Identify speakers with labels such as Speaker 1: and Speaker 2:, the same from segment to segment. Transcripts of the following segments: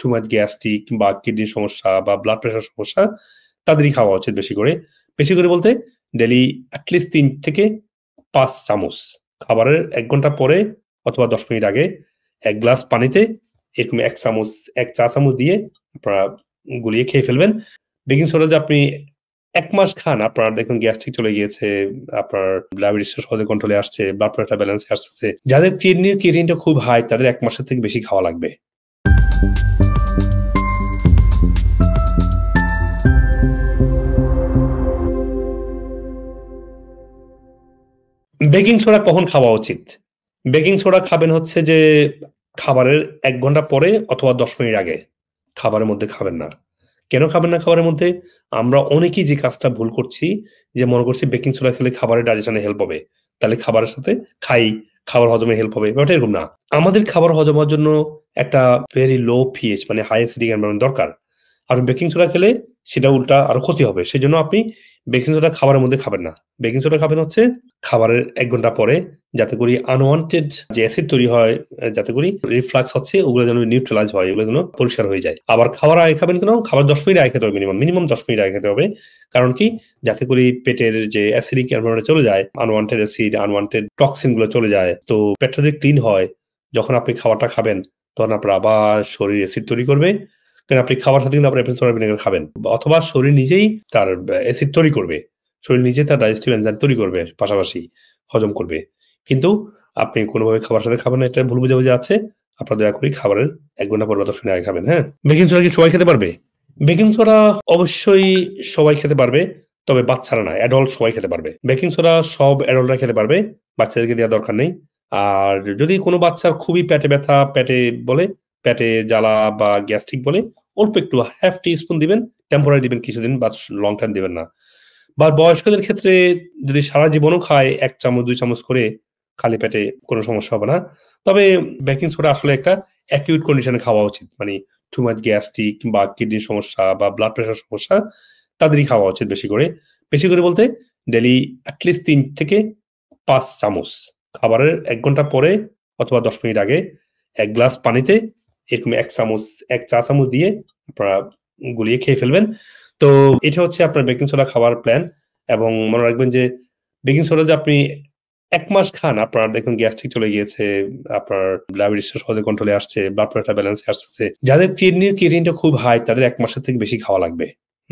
Speaker 1: Too much gastric বা কিডনির সমস্যা বা ব্লাড প্রেশার সমস্যা তাদেরই খাওয়া উচিত বেশি করে। বেশি করে বলতে ডেইলি অ্যাটলিস্ট 3 থেকে 5 চামচ খাবারের 1 ঘন্টা পরে অথবা 10 মিনিট আগে 1 গ্লাস পানিতে এরকম 1 চা চামচ দিয়ে আপনারা গুলিয়ে খেয়ে ফেলবেন। বেকিং সোডা যে আপনি 1 মাস খান, আপনার দেখুন গ্যাস্ট্রিক চলে গিয়েছে, আপনার ডায়াবেটিস সহজে কন্ট্রোলে আসছে, ব্লাড প্রেশার ব্যালেন্সে আসছে। যাদের ক্রিয়েটিনটা খুব হাই তাদের 1 মাসের থেকে বেশি খাওয়া লাগবে। বেকিং সোডা কখন খাওয়া উচিত? বেকিং সোডা খাবেন হচ্ছে যে খাবারের 1 ঘন্টা পরে অথবা 10 মিনিট আগে। খাবারের মধ্যে খাবেন না। কেন খাবেন না খাবারের মধ্যে? আমরা অনেকেই যে কাজটা ভুল করছি, যে মনে করছি বেকিং সোডা খেলে খাবারের ডাইজেশনে হেল্প হবে। তাহলে খাবারের সাথে খাবার হজমে হেল্প হবে। ব্যাপারটা এরকম না। আমাদের খাবার হজম হওয়ার জন্য একটা ভেরি লো পিএইচ মানে হাই অ্যাসিডিক এনভায়রনমেন্ট দরকার। আর বেকিং সোডা খেলে সেটা উল্টা আরো ক্ষতি হবে। সেজন্য আপনি বেকিং সোডা খাবারের মধ্যে খাবেন না। বেকিং সোডা খাবেন হচ্ছে খাবারের 1 ঘন্টা পরে, যাতে করে আনওয়ান্টেড যে অ্যাসিড তৈরি হয়, যাতে করে রিফ্লাক্স হচ্ছে ওগুলো যেন নিউট্রালাইজ হয়, ওগুলো যেন পরিষ্কার হয়ে যায়। আবার খাবার আগে খাবেন কেন? খাবার 10 মিনিট আগে খেতে হবে, মিনিমাম 10 মিনিট আগে খেতে হবে। কারণ কি? যাতে করে পেটের যে অ্যাসিডিক এনভায়রনমেন্টে চলে যায়, আনওয়ান্টেড অ্যাসিড, আনওয়ান্টেড টক্সিন গুলো চলে যায়। তো পেটটা যদি ক্লিন হয়, যখন আপনি খাবারটা খাবেন তখন আপনার আবার শরীর অ্যাসিড তৈরি করবে। কারণ আপনি খাবার সাথে কিন্তু আপনি অ্যাপেল সাইডার ভিনেগার খাবেন, অথবা শরীর নিজেই তার অ্যাসিড তৈরি করবে, শরীর নিজে তার ডাইজেস্টিভ এনজাইম তৈরি করবে, পাশাপাশি হজম করবে। কিন্তু আপনি কোনোভাবে খাবার সাথে খাবেন না, এটা ভুল বুঝাবুঝি আছে। আপনারা দয়া করে খাবারের 1 ঘন্টা পর বা 10 মিনিট আগে খাবেন। হ্যাঁ, বেকিং সোডা কি সবাই খেতে পারবে? বেকিং সোডা অবশ্যই সবাই খেতে পারবে, তবে বাচ্চারা না, অ্যাডাল্ট সবাই খেতে পারবে। বেকিং সোডা সব অ্যাডাল্টরা খেতে পারবে, বাচ্চাদেরকে দেওয়ার দরকার নেই। আর যদি কোনো বাচ্চার খুবই পেটে ব্যথা, পেটে জ্বালা বা গ্যাস্ট্রিক বলে, অল্প একটু হাফ টি স্পুন দিবেন, টেম্পোরারি দিবেন কিছুদিন, বা লং টাইম দিবেন না। বা বয়স্কদের ক্ষেত্রে যদি সারা জীবনও খায় 1 চামচ 2 চামচ করে খালি পেটে, কোনো সমস্যা হবে না। তবে বেকিং সোডা আসলে একটা অ্যাকিউট কন্ডিশনে খাওয়া উচিত, মানে টু মাচ গ্যাস্ট্রিক বা কিডনির সমস্যা বা ব্লাড প্রেশার সমস্যা তাদেরই খাওয়া উচিত বেশি করে। বেশি করে বলতে ডেইলি অ্যাটলিস্ট 3 থেকে 5 চামচ খাবারের 1 ঘন্টা পরে অথবা 10 মিনিট আগে 1 গ্লাস পানিতে এরকম 1 চা চামচ দিয়ে আপনারা গুলিয়ে খেয়ে ফেলবেন। তো এটা হচ্ছে আপনার বেকিং সোডা খাওয়ার প্ল্যান। এবং মনে রাখবেন যে বেকিং সোডা যে আপনি 1 মাস খান, আপনার দেখুন গ্যাস্ট্রিক চলে গিয়েছে, আপনার ডায়াবেটিস সহজে কন্ট্রোলে আসছে, ব্লাড প্রেশার ব্যালেন্সে আসছে। যাদের ক্রিয়েটিনটা খুব হাই তাদের 1 মাসের থেকে বেশি খাওয়া লাগবে।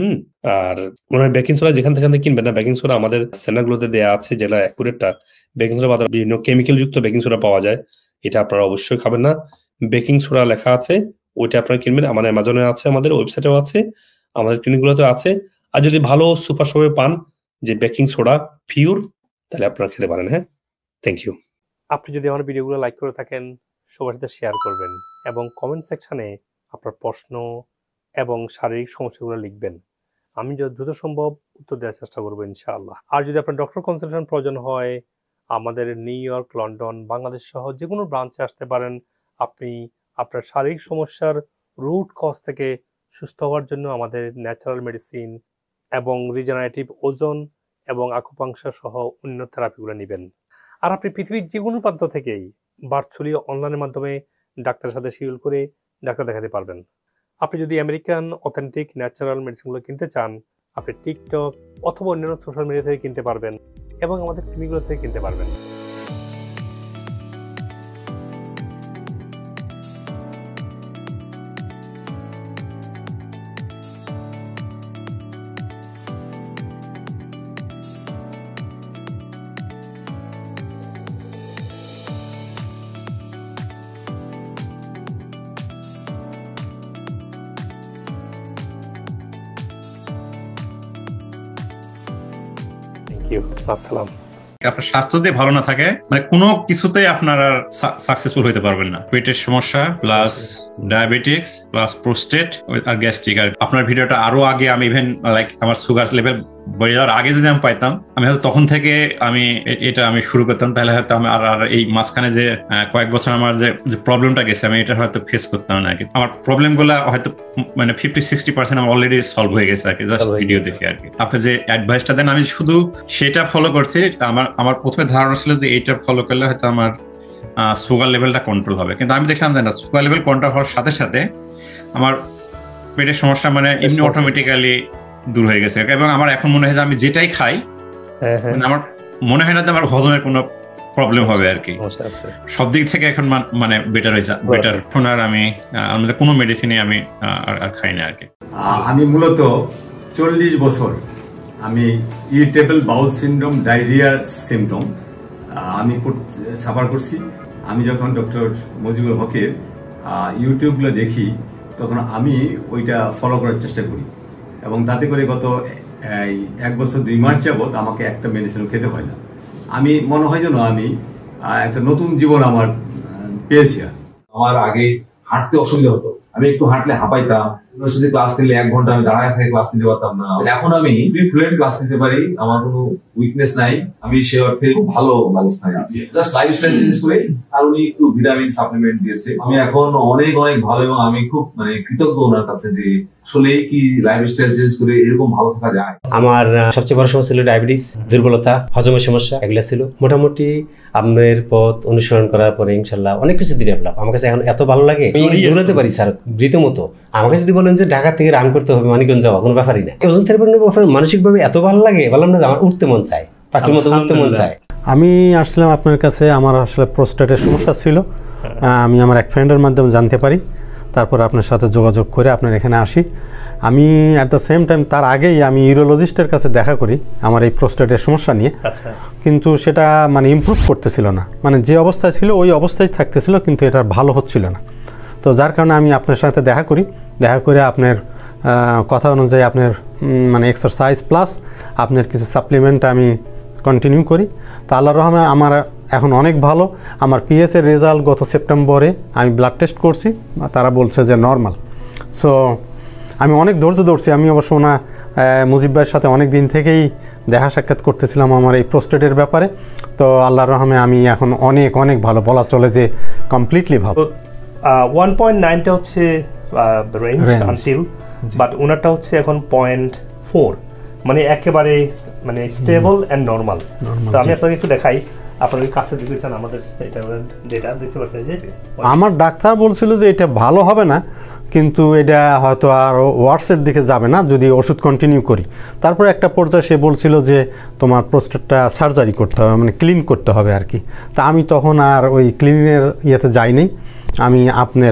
Speaker 1: আর মনে হয় বেকিং সোডা যেখান থেকে কিনবেন না, বেকিং সোডা আমাদের সেন্টারগুলোতে দেয়া আছে, যেটা অ্যাকুরেটটা। বেকিং সোডা বাজারে বিভিন্ন কেমিক্যাল যুক্ত বেকিং সোডা পাওয়া যায়, এটা আপনারা অবশ্যই খাবেন না। বেকিং সোডা লেখা আছে, ওইটা আপনারা কিনবেন। আমার অ্যামাজনে আছে, আমাদের ওয়েবসাইটেও আছে, আমাদের ক্লিনিকগুলোতেও আছে। আর যদি ভালো সুপার শপে পান যে বেকিং সোডা পিওর, তাহলে আপনারা খেতে পারেন। হ্যাঁ, থ্যাংক ইউ।
Speaker 2: আপনি যদি আমার ভিডিওগুলো লাইক করে থাকেন, সবার সাথে শেয়ার করবেন এবং কমেন্ট সেকশনে আপনার প্রশ্ন এবং শারীরিক সমস্যাগুলো লিখবেন। আমি যত দ্রুত সম্ভব উত্তর দেওয়ার চেষ্টা করবো ইনশাআল্লাহ। আর যদি আপনার ডক্টর কনসালটেশন প্রয়োজন হয়, আমাদের নিউ ইয়র্ক, লন্ডন, বাংলাদেশ সহ যে কোনো ব্রাঞ্চে আসতে পারেন। আপনি আপনার শারীরিক সমস্যার রুট কজ থেকে সুস্থ হওয়ার জন্য আমাদের ন্যাচারাল মেডিসিন এবং রিজেনারেটিভ ওজন এবং আকুপাংশার সহ অন্য থেরাপিগুলো নেবেন। আর আপনি পৃথিবীর যে কোনো প্রান্ত থেকেই ভার্চুয়ালি অনলাইনের মাধ্যমে ডাক্তারের সাথে শিডিউল করে ডাক্তার দেখাতে পারবেন। আপনি যদি আমেরিকান অথেন্টিক ন্যাচারাল মেডিসিনগুলো কিনতে চান, আপনি টিকটক অথবা অন্যান্য সোশ্যাল মিডিয়া থেকে কিনতে পারবেন এবং আমাদের ক্লিনিকগুলো থেকে কিনতে পারবেন। আসসালাম।
Speaker 3: আপনার স্বাস্থ্য যদি ভালো না থাকে, মানে কোনো কিছুতেই আপনারা সাকসেসফুল হইতে পারবেন না। পেটের সমস্যা প্লাস ডায়াবেটিক্স প্লাস প্রোস্টেট আর গ্যাস্ট্রিক। আর আপনার ভিডিওটা আরো আগে আমি ইভেন লাইক আমার সুগার লেভেল বেড়ে যাওয়ার আগে যদি আমি পাইতাম, আমি হয়তো তখন থেকে আমি শুরু করতাম, তাহলে হয়তো আমি আর এই মাঝখানে যে কয়েক বছর আমার যে প্রবলেমটা গেছে, আমি এটা হয়তো ফেস করতাম না। আমার প্রবলেম গুলা হয়তো মানে 50-60% আমার অলরেডি সলভ হয়ে গেছে আর কি, জাস্ট ভিডিও দেখে আর কি। আপনি যে অ্যাডভাইসটা দেন আমি শুধু সেটা ফলো করছি। আমার প্রথমে ধারণা ছিল যে এইটা ফলো করলে হয়তো আমার সুগার লেভেলটা কন্ট্রোল হবে, কিন্তু আমি দেখলাম যে না, সুগার লেভেল কন্ট্রোল হওয়ার সাথে সাথে আমার পেটের সমস্যা মানে এমনি অটোমেটিক্যালি দূর হয়ে গেছে। এবং আমার এখন মনে হয় যে আমি যেটাই খাই মানে আমার মনে হয় না যে আমার হজমের কোনো প্রবলেম হবে আর কি। সব দিক থেকে এখন মানে বেটার হয়েছে, বেটার। এখন আর আমি কোনো মেডিসিনই আমি আর খাই না আর কি।
Speaker 4: আমি মূলত 40 বছর আমি ইরিটেবল বাউল সিনড্রোম, ডায়রিয়ার সিমটম আমি সাফার করছি। আমি যখন ডক্টর মজিবুল হকের ইউটিউবগুলো দেখি তখন আমি ওইটা ফলো করার চেষ্টা করি এবং তাতে করে গত 1 বছর 2 মাস যাবৎ আমাকে একটা মেডিসিনও খেতে হয় না। আমি মনে হয় যেন আমি একটা নতুন জীবন আমার পেয়েছি।
Speaker 5: আমার আগে হাঁটতে অসুবিধা হতো, আমি একটু হাঁটলে হাঁপাইতাম, ইউনিভার্সিটি ক্লাস নিলে 1 ঘন্টা আমি দাঁড়ায় থেকে ক্লাস নিতে পারতাম না। এখন আমি ফ্লুয়েন্ট ক্লাস নিতে পারি, আমার কোনো উইকনেস নাই, আমি সে অর্থে খুব ভালো অবস্থায় আছি। জাস্ট লাইফস্টাইল চেঞ্জ করে আর উনি একটু ভিটামিন সাপ্লিমেন্ট দিয়েছে, আমি এখন অনেক অনেক ভালো এবং আমি খুব মানে কৃতজ্ঞ ওনার কাছে যে আসলে কি লাইফস্টাইল চেঞ্জ করে এরকম ভালো থাকা যায়।
Speaker 6: আমার সবচেয়ে বড় সমস্যা ছিল ডায়াবেটিস, দুর্বলতা, হজমের সমস্যা, এগুলো ছিল। মোটামুটি আপনার পথ অনুসরণ করার পরে ইনশাল্লাহ অনেক কিছু ডেভেলপ। আমার কাছে এখন এত ভালো লাগে, আমি দৌড়াতে পারি স্যার রীতিমতো। আমাকে যদি বলেন যে ঢাকা থেকে রান করতে হবে মানিকগঞ্জ যাওয়া, কোনো ব্যাপারই না। ওজন থেরাপির ব্যাপারে মানসিকভাবে এত ভালো লাগে, বললাম না যে আমার উঠতে মন চায়, পাখির মতো উঠতে মন চায়।
Speaker 2: আমি আসলাম আপনার কাছে, আমার আসলে প্রোস্টেটের সমস্যা ছিল। আমি আমার এক ফ্রেন্ডের মাধ্যমে জানতে পারি, তারপর আপনার সাথে যোগাযোগ করে আপনার এখানে আসি। আমি অ্যাট দ্য সেম টাইম তার আগেই আমি ইউরোলজিস্টের কাছে দেখা করি আমার এই প্রোস্টেটের সমস্যা নিয়ে, কিন্তু সেটা মানে ইমপ্রুভ করতেছিল না, মানে যে অবস্থায় ছিল ওই অবস্থায় থাকতেছিল, কিন্তু এটা ভালো হচ্ছিল না। তো যার কারণে আমি আপনার সাথে দেখা করি, দেখা করে আপনার কথা অনুযায়ী আপনার মানে এক্সারসাইজ প্লাস আপনার কিছু সাপ্লিমেন্ট আমি কন্টিনিউ করি। তা আল্লাহর রহমতে আমার এখন অনেক ভালো। আমার পিএসের রেজাল্ট গত সেপ্টেম্বরে আমি ব্লাড টেস্ট করছি, তারা বলছে যে নর্মাল। সো আমি অনেক ধৈর্য ধরছি। আমি অবশ্য না মুজিব ভাইয়ের সাথে অনেক দিন থেকেই দেখা সাক্ষাৎ করতেছিলাম আমার এই প্রোস্টেটের ব্যাপারে। তো আল্লাহর রহমতে আমি এখন অনেক অনেক ভালো, বলা চলে যে কমপ্লিটলি ভালো।
Speaker 1: 1.9টা হচ্ছে রেঞ্জ আনটিল, বাট ওনারটা হচ্ছে এখন 0.4, মানে একেবারে মানে স্টেবল এন্ড নরমাল। তো আমি আপনাকে একটু দেখাই, আপনাদের কাছে দেখতে চান আমাদের এটা ডেটা দেখতে পাচ্ছেন যে
Speaker 2: আমার ডাক্তার বলছিল যে এটা ভালো হবে না, কিন্তু এটা হয়তো আর ওয়ার্সের দিকে যাবে না যদি ওষুধ কন্টিনিউ করি। তারপরে একটা পর্যায়ে সে বলছিল যে তোমার প্রোস্টেটটা সার্জারি করতে হবে, মানে ক্লিন করতে হবে আর কি। তা আমি তখন আর ওই ক্লিনের ইয়েতে যাইনি। আমি আপনার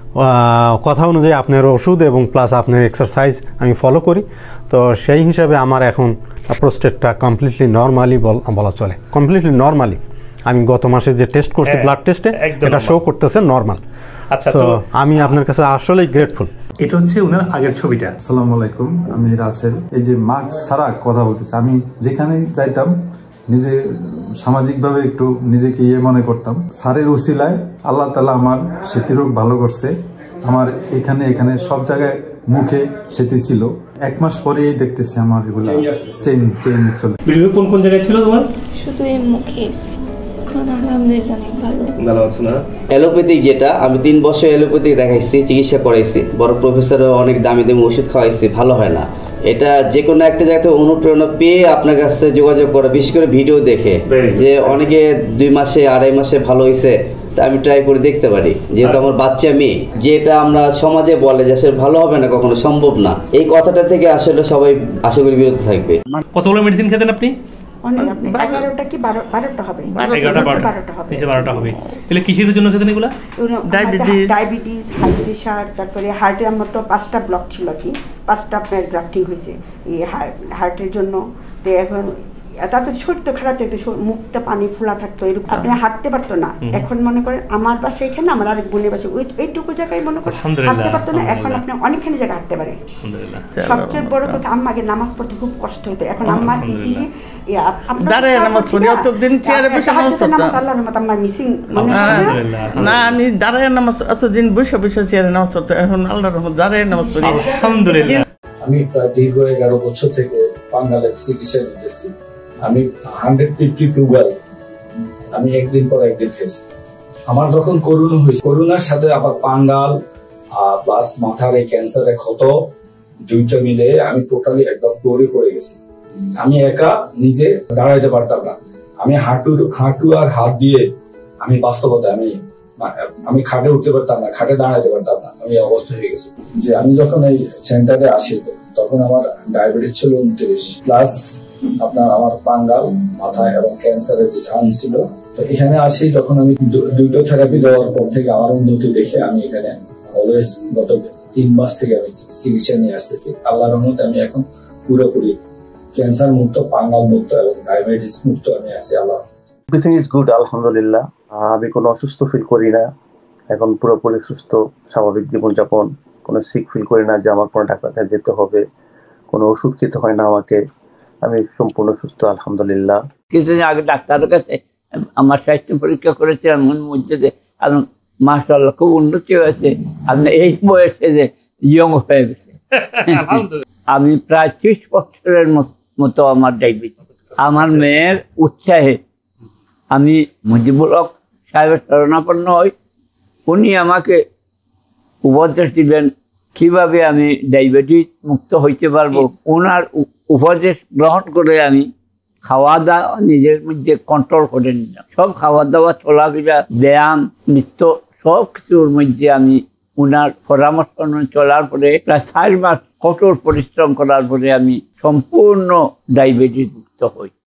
Speaker 2: কথা অনুযায়ী আপনার ওষুধ এবং প্লাস আপনার এক্সারসাইজ আমি ফলো করি। তো সেই হিসাবে আমার এখন প্রোস্টেটটা কমপ্লিটলি নর্মালি বলা চলে, কমপ্লিটলি নর্মালি। আমি গত মাসে যে টেস্ট করছি ব্লাড টেস্টে, এটা শো করতেছে নর্মাল।
Speaker 1: আচ্ছা,
Speaker 2: তো আমি আপনার কাছে আসলেই গ্রেটফুল।
Speaker 1: এটা হচ্ছে ওনার আগের ছবিটা।
Speaker 7: আসসালামু আলাইকুম, আমি রাসেল। এই যে মাস্ক ছাড়া কথা বলতেছি, আমি যেখানে যাইতাম নিজে সামাজিকভাবে একটু নিজেকে মনে করতাম। স্যারের উসিলায় আল্লাহ তাআলা আমার স্মৃতিরোগ ভালো করছে। আমার এখানে সব জায়গায় মুখে স্মৃতি ছিল। 1 মাস পরেই দেখতেছি আমার এগুলো চেঞ্জ চলে।
Speaker 1: কোন কোন জায়গায় ছিল তোমার?
Speaker 8: শুধু এই মুখে। এখন আলহামদুলিল্লাহ অনেক
Speaker 1: ভালো আছে না?
Speaker 9: অ্যালোপ্যাথিক যেটা আমি 3 বছর অ্যালোপ্যাথিক দেখাইছি, চিকিৎসা করাইছি, বড় প্রফেসরও অনেক দামি দামি ওষুধ খাওয়াইছি, ভালো হয় না। এটা যে কোনো একটা জায়গা থেকে অনুপ্রেরণা পেয়ে আপনার কাছে যোগাযোগ করা, বিশেষ করে ভিডিও দেখে, যে অনেকে 2 মাসে 2.5 মাসে ভালো হয়েছে, তা আমি ট্রাই করে দেখতে পারি। যেহেতু আমার বাচ্চা মেয়ে, যেটা আমরা সমাজে বলে যে আসলে ভালো হবে না, কখনো সম্ভব না, এই কথাটা থেকে আসলে সবাই আশা করি বিরত থাকবে।
Speaker 1: কতগুলো মেডিসিন খেতেন আপনি?
Speaker 8: 11টা কি 12টা হবে,
Speaker 1: 12টা হবে। তাহলে কিসের জন্য খেতেন এগুলো?
Speaker 8: ডায়াবেটিস, হাই প্রেশার, তারপরে হার্টের আমার তো 5টা ব্লক ছিল, কি 5টা আপনার গ্রাফটিং হয়েছে এই হার্টের জন্য। তো এখন তারপরে শরীর তো খারাপ থাকতো, মুখটা পানি ফোলা থাকতো, এরকম আপনি হাঁটতে পারতো না। এখন মনে করেন আমার বাসা এখানে, আমার আরেক বোনের বাসা এইটুকু জায়গায় মনে করেন হাঁটতে পারতো না, এখন আপনি অনেকখানি জায়গায় হাঁটতে পারে। সবচেয়ে বড় কথা, আম্মাকে নামাজ পড়তে খুব কষ্ট হতো, এখন আম্মা ইজিলি
Speaker 10: আমি দাঁড়ায় নামাজ এতদিন বসে বসে চেয়ারে নামাজ পড়তো, এখন আল্লাহর রহমতে দাঁড়ায় নামাজ পড়ি।
Speaker 11: আমি প্রায় দীর্ঘ 11 বছর থেকে পাঙ্গালের চিকিৎসা নিতেছি। আমি 150 ফ্লুগাল আমি একদিন পর একদিন খেয়েছি। আমার যখন করোনা হয়েছে, করোনার সাথে আবার পাঙ্গাল প্লাস মাথার এই ক্যান্সারের ক্ষত, দুইটা মিলে আমি টোটালি একদম দৌড়ে পড়ে গেছি। আমি একা নিজে দাঁড়াইতে পারতাম না। আমি হাঁটু আর হাত দিয়ে আমি বাস্তবতা আমি খাটে উঠতে পারতাম না, খাটে দাঁড়াইতে পারতাম না। আমি অবস্থা হয়ে গেছে যে আমি যখন এই সেন্টারে আসি তখন আমার ডায়াবেটিস ছিল 29 প্লাস আপনার আমার পাঙ্গাল মাথায় এবং ক্যান্সারের যে ঝাম ছিল। তো এখানে আসি যখন আমি দুটো থেরাপি দেওয়ার পর থেকে আমার উন্নতি দেখে আমি এখানে অলওয়েজ গত 3 মাস থেকে আমি চিকিৎসা নিয়ে আসতেছি। আল্লাহর রহমতে আমি এখন পুরোপুরি ক্যান্সার মুক্ত, পাঙ্গাল মুক্ত এবং ডায়াবেটিস মুক্ত আমি আছি। আল্লাহ
Speaker 12: এভরিথিং ইজ গুড, আলহামদুলিল্লাহ। আমি কোনো অসুস্থ ফিল করি না, এখন পুরোপুরি সুস্থ, স্বাভাবিক জীবনযাপন, কোনো সিক ফিল করি না যে আমার কোনো ডাক্তার কাছে যেতে হবে, কোনো ওষুধ খেতে হয় না আমাকে, আমি সম্পূর্ণ সুস্থ আলহামদুলিল্লাহ।
Speaker 13: কিছুদিন আগে ডাক্তারের কাছে আমার স্বাস্থ্য পরীক্ষা করেছিলাম, মধ্যে যে মাশাআল্লাহ খুব উন্নতি হয়েছে, আপনি এই বয়সে যে ইয়ং হয়ে গেছে। আমি প্রায় 30 বছরের মতো আমার ডায়াবেটিস। আমার মেয়ের উৎসাহে আমি মুজিবুল হক সাহেবের শরণাপন্ন হই। উনি আমাকে উপদেশ দিলেন কিভাবে আমি ডায়াবেটিস মুক্ত হইতে পারবো। ওনার উপদেশ গ্রহণ করে আমি খাওয়া দাওয়া নিজের মধ্যে কন্ট্রোল করে নিলাম। সব খাওয়া দাওয়া, চলাফেরা, ব্যায়াম, নৃত্য সব কিছুর মধ্যে আমি ওনার পরামর্শ চলার পরে প্রায় 4 মাস কঠোর পরিশ্রম করার পরে আমি সম্পূর্ণ ডায়াবেটিস মুক্ত হই।